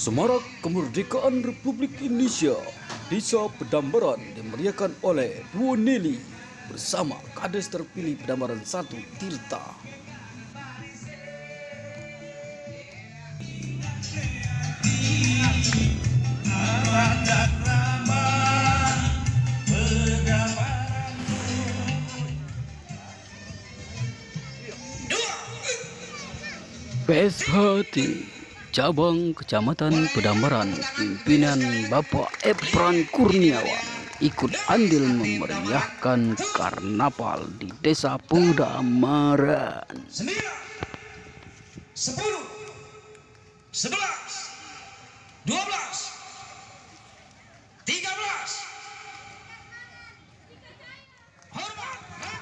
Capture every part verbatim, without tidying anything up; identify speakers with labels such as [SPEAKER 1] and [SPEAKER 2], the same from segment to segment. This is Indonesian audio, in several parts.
[SPEAKER 1] Semarak Kemerdekaan Republik Indonesia, Desa Pedambaran dimeriahkan oleh Duo Nelly bersama Kades terpilih Pedambaran satu Tirta. P S H T Cabang Kecamatan Pedambaran, pimpinan Bapak Epran Kurniawan ikut andil memeriahkan karnaval di Desa Pedambaran.
[SPEAKER 2] Sembilan, sepuluh, sebelas, dua belas, tiga belas. Hormat.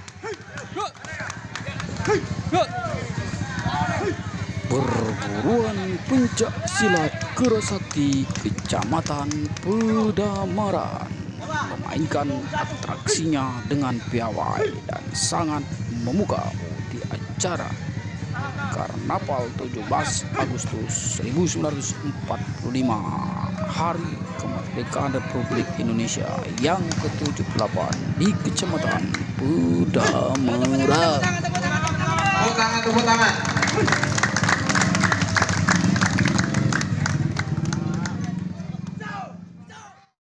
[SPEAKER 1] Perguruan Pencak Silat Kerasakti Kecamatan Pedambaran memainkan atraksinya dengan piawai dan sangat memukau di acara Karnaval tujuh belas Agustus seribu sembilan ratus empat puluh lima, Hari Kemerdekaan Republik Indonesia yang ke tujuh puluh delapan di Kecamatan Pedambaran.
[SPEAKER 3] Tepuk tangan, tepuk tangan.